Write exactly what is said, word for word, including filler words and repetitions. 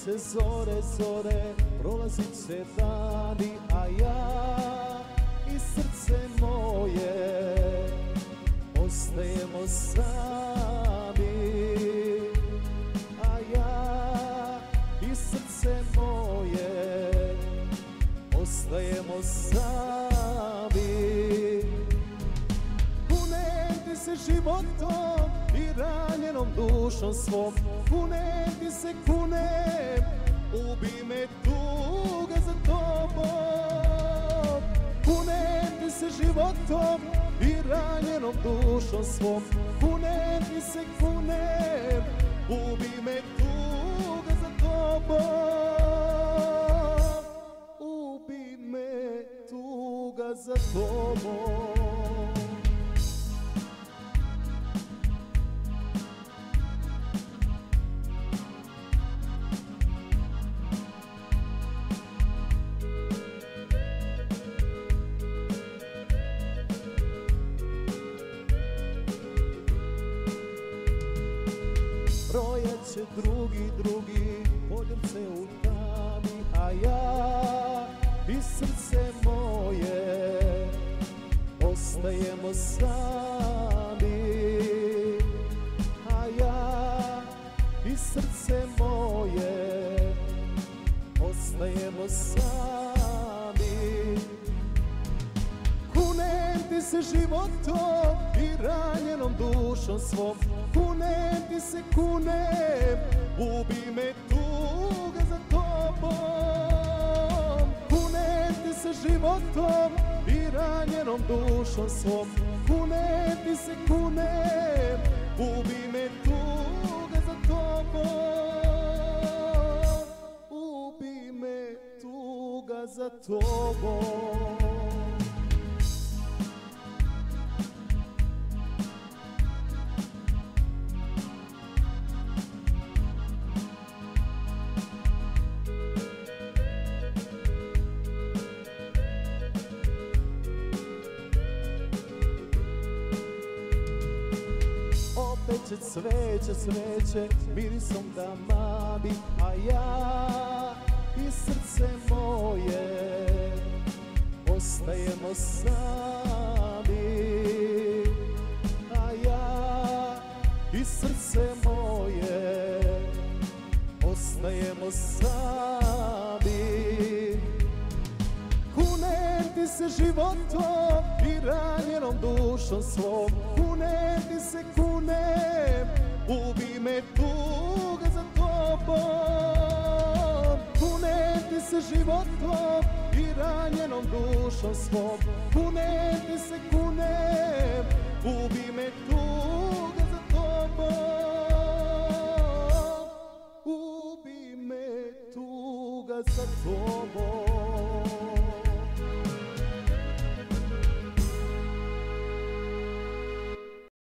se zore, zore, prolazit će dani, a ja i srce moje ostajemo sami, a ja i srce moje ostajemo sami. Kunem ti se životom i ranjenom dušom svom, kunem ti se, kunem, ubi me tuga za tobom. Kunem ti se životom i ranjenom dušom svom, kunem ti se, kunem, ubi me tuga za tobom. Ubi me tuga za tobom. Brojaće drugi, drugi poljubce u tami, a ja i srce moje ostajemo sami, a ja i srce moje ostajemo sami. Kunem ti se životom i ranjenom dušom svom, kunem ti se, kunem, ubi me tuga za tobom. Kunem ti se životom i ranjenom dušom svom, kunem ti se, kunem, ubi me tuga za tobom. Ubi me tuga za tobom. Peče cveće, cveće, mirisom da mami, a ja i srce moje ostajemo sami, a ja i srce moje ostajemo sami. Kunem ti se životom i ranjenom dušom svom, kunem ti se, kunem, ubi me tuga za tobom. Kunem ti se životom i ranjenom dušom svom, kunem ti se, kunem, ubi me tuga za tobom. Ubi me tuga za tobom.